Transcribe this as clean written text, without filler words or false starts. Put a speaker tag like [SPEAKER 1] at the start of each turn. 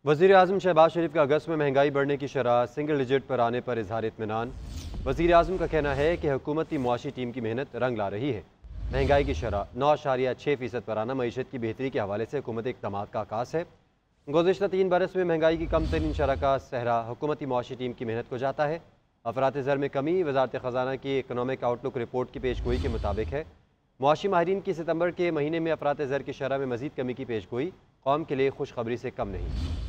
[SPEAKER 1] वज़ीर-ए-आज़म शहबाज शरीफ का अगस्त में महंगाई बढ़ने की शरह सिंगल डिजिट पर आने पर इजहार इत्मीनान। वज़ीर-ए-आज़म का कहना है कि हुकूमती मुआशी टीम की मेहनत रंग ला रही है। महंगाई की शरह 9.6% पर आना मईशत की बेहतरी के हवाले से हुकूमती इक़दामात का आकाश है। गुज़िश्ता 3 बरस में महंगाई की कम तरीन शरह का सहरा हुकूमती मुआशी टीम की मेहनत को जाता है। अफरात ज़र में कमी वज़ारत ख़ज़ाना की इकनॉमिक आउटलुक रिपोर्ट की पेशगोई के मुताबिक है। मुआशी माहिरीन की सितंबर के महीने में अफरात ज़र की शरह में मज़ीद कमी की पेशगोई कौम के लिए खुशखबरी से कम नहीं।